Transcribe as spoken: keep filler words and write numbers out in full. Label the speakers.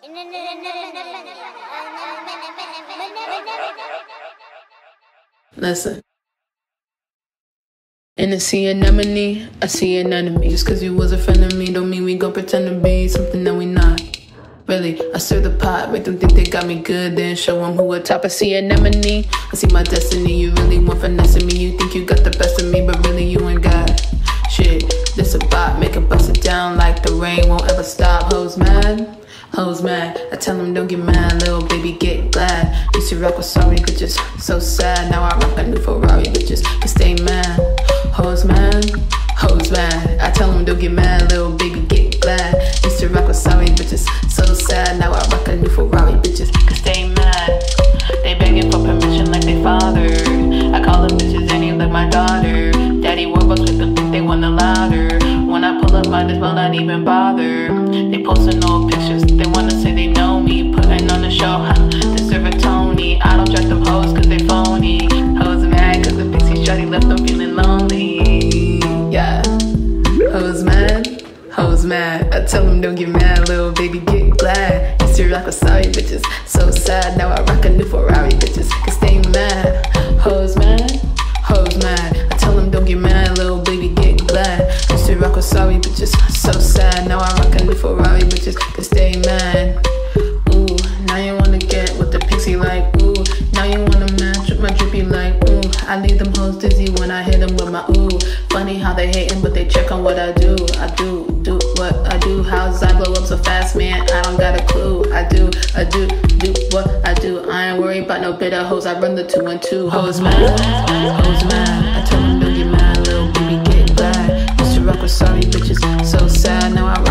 Speaker 1: Listen. And I see anemone, I see an enemy. Just cause you was a friend of me don't mean we gon' pretend to be something that we not. Really, I stir the pot, make them think they got me good, then show them who a top. I see anemone, I see my destiny. You really want finessing me, you think you got the best of me, but really you ain't got shit. This a bot, make it bust it down like the rain won't ever stop. Hoes mad, hoes mad. I tell them don't get mad, little baby get glad. Used to rock with sorry bitches, so sad. Now I rock a new Ferrari, bitches can stay mad. Hoes mad, hoes mad. I tell them don't get mad, little baby get glad. Used to rock with sorry bitches, so sad. Now I rock a new Ferrari, bitches can stay mad. They begging for permission like they father. I call them bitches any like my daughter. Daddy Warbucks with them think they want the louder. When I pull up, might as well not even bother. They posting old pictures, they wanna say they know me. Putting on the show, huh, deserve a Tony. I don't track them hoes cause they phony. Hoes mad cause the pixie shawty left them feeling lonely. Yeah, hoes mad, hoes mad. I tell them don't get mad, little baby get glad. Used to rock with sorry bitches, so sad. Now I rock a new Ferrari, bitches can stay mad. Hoes mad, hoes mad. I tell them don't get mad, little baby get glad. Used to rock with sorry bitches, so sad. Now I rock a new Ferrari, bitches can stay mad. Ooh, now you wanna get with the pixie like, ooh. Now you wanna match with my drippy like, ooh. I leave them hoes dizzy when I hit them with my ooh. Funny how they hating, but they check on what I do. I do, do what I do. How's I blow up so fast, man? I don't got a clue. I do, I do, do what I do. I ain't worried about no bitter hoes. I run the two and two. Hoes mad, hoes mad. I tell them don't get mad, little baby get glad. Used to rock with sorry bitches, so sad. Now I